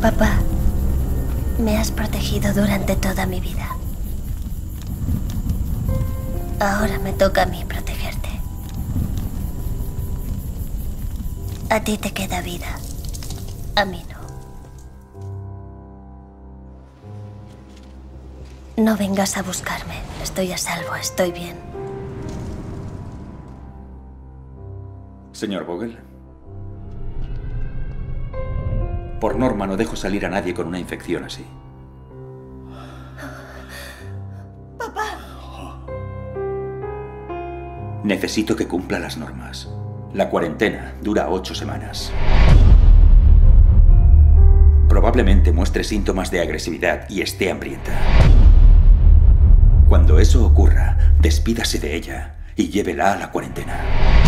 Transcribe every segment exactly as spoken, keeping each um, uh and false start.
Papá, me has protegido durante toda mi vida. Ahora me toca a mí protegerte. A ti te queda vida. A mí no. No vengas a buscarme. Estoy a salvo, estoy bien. Señor Vogel. Por norma no dejo salir a nadie con una infección así. Papá. Necesito que cumpla las normas. La cuarentena dura ocho semanas. Probablemente muestre síntomas de agresividad y esté hambrienta. Cuando eso ocurra, despídase de ella y llévela a la cuarentena.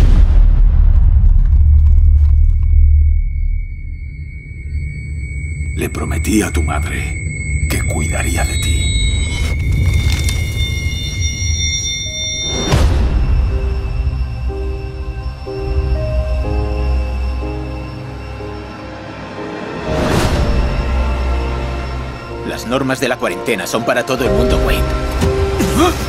Le prometí a tu madre que cuidaría de ti. Las normas de la cuarentena son para todo el mundo, Wade.